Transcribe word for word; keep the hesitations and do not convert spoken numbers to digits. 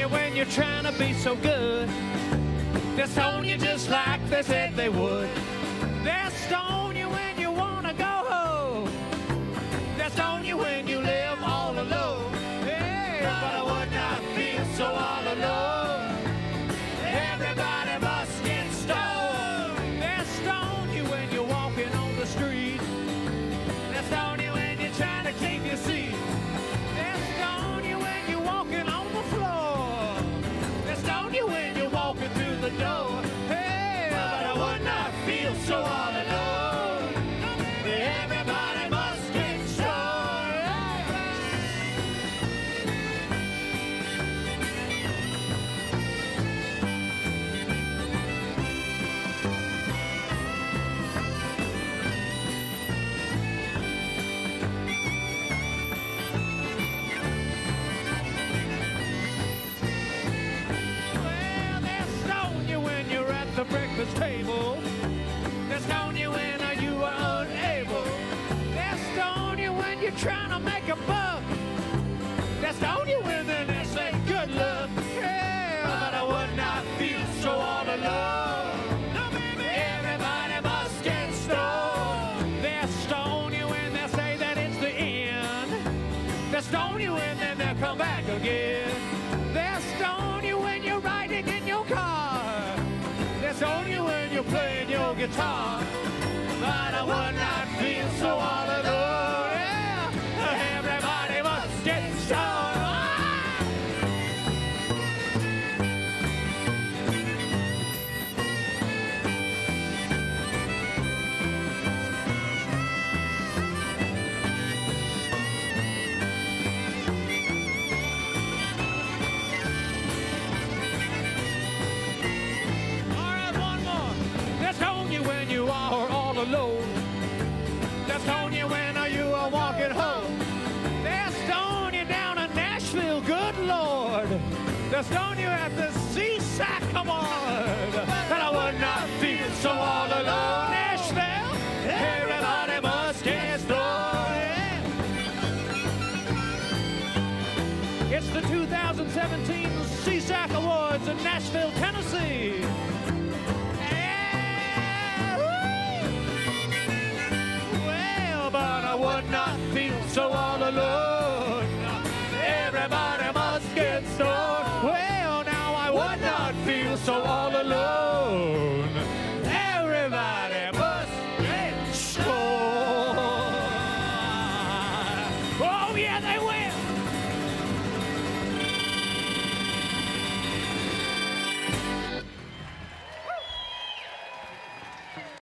you when you're trying to be so good. They stone you just like they said they would. They stone you when you wanna go home. They stone you when you live all alone. Hey, but I would not feel so all alone. Everybody must get stoned. They stone you when you're walking on the street. They stone you when you're trying to keep your seat. They stone you when you're walking on the floor. They stone you when you're walking through the door. Hey, but I would not feel so all alone. Everybody must get stoned. Well, they stone you when you're at the breakfast table. They stone you when you are unable. They stone you when you're trying to make a buck. They stone you when then they say good luck. Yeah, but I would not feel so all alone. No, baby, everybody must get stoned. They stone you when they say that it's the end. They stone you and then they'll come back again. They stone you when you're riding in your car. They stone you when you're playing your guitar. But I would not feel so all alone. Yeah, everybody must get stoned. All right, one more. They stone you when you are all alone. They stone you when you are walking home. They stone you down in Nashville, good Lord. They stone you at the SESAC, come on. And I would not feel so all alone. Nashville, everybody must get stoned. It's the two thousand seventeen SESAC Awards in Nashville, Tennessee. But I would not feel so all alone.